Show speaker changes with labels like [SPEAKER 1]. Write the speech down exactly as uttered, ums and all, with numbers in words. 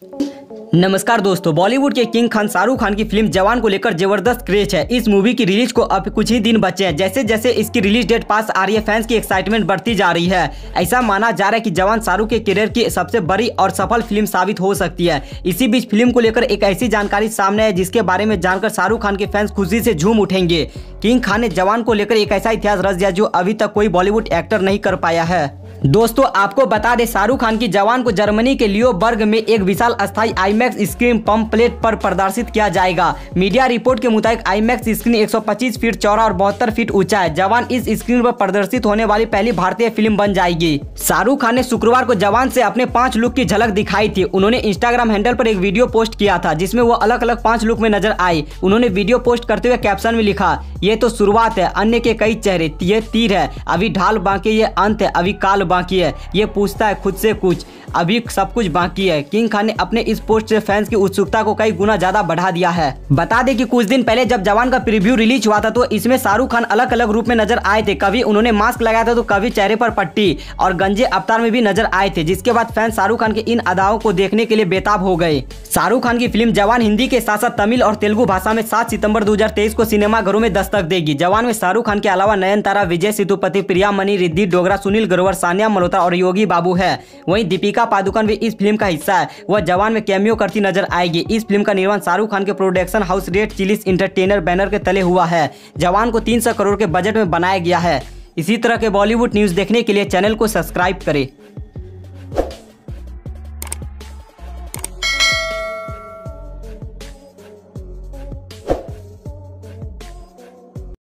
[SPEAKER 1] नमस्कार दोस्तों, बॉलीवुड के किंग खान शाहरुख खान की फिल्म जवान को लेकर जबरदस्त क्रेज है। इस मूवी की रिलीज को अब कुछ ही दिन बचे हैं। जैसे जैसे इसकी रिलीज डेट पास आ रही है, फैंस की एक्साइटमेंट बढ़ती जा रही है। ऐसा माना जा रहा है कि जवान शाहरुख के करियर की सबसे बड़ी और सफल फिल्म साबित हो सकती है। इसी बीच फिल्म को लेकर एक ऐसी जानकारी सामने है जिसके बारे में जानकर शाहरुख खान के फैंस खुशी से झूम उठेंगे। किंग खान ने जवान को लेकर एक ऐसा इतिहास रच दिया जो अभी तक कोई बॉलीवुड एक्टर नहीं कर पाया है। दोस्तों, आपको बता दें, शाहरुख खान की जवान को जर्मनी के लियोबर्ग में एक विशाल अस्थायी आईमैक्स स्क्रीन पम्पलेट पर प्रदर्शित किया जाएगा। मीडिया रिपोर्ट के मुताबिक आईमैक्स स्क्रीन एक सौ पच्चीस फीट चौड़ा और बहत्तर फीट ऊंचा है। जवान इस स्क्रीन पर प्रदर्शित होने वाली पहली भारतीय फिल्म बन जाएगी। शाहरुख खान ने शुक्रवार को जवान से अपने पांच लुक की झलक दिखाई थी। उन्होंने इंस्टाग्राम हैंडल पर एक वीडियो पोस्ट किया था जिसमें वो अलग अलग पांच लुक में नजर आए। उन्होंने वीडियो पोस्ट करते हुए कैप्शन में लिखा, ये तो शुरुआत है, अन्य के कई चेहरे, ये तीर है, अभी ढाल बाकी, ये अंत है, अभी काल बाकी है, ये पूछता है खुद से कुछ, अभी सब कुछ बाकी है। किंग खान ने अपने इस पोस्ट से फैंस की उत्सुकता को कई गुना ज्यादा बढ़ा दिया है। बता दें कि कुछ दिन पहले जब जवान का प्रीव्यू रिलीज हुआ था तो इसमें शाहरुख खान अलग अलग रूप में नजर आए थे। कभी उन्होंने मास्क लगाया था तो कभी चेहरे पर पट्टी और गंजे अवतार में भी नजर आए थे, जिसके बाद फैंस शाहरुख खान के इन अदाओं को देखने के लिए बेताब हो गए। शाहरुख खान की फिल्म जवान हिंदी के साथ साथ तमिल और तेलुगु भाषा में सात सितंबर दो हजार तेईस को सिनेमाघरों में दस्तक देगी। जवान में शाहरुख खान के अलावा नयनतारा, विजय सेतुपति, प्रिया मनी, रिद्धि डोगरा, सुनील ग्रोवर, सानिया मल्होत्रा और योगी बाबू है। वहीं दीपिका पादुकोण भी इस फिल्म का हिस्सा है। वह जवान में कैमियो करती नजर आएगी। इस फिल्म का निर्माण शाहरुख खान के production house Red Chillies Entertainer banner के तले हुआ है। जवान को तीन सौ करोड़ के बजट में बनाया गया है। इसी तरह के बॉलीवुड न्यूज देखने के लिए चैनल को सब्सक्राइब करें।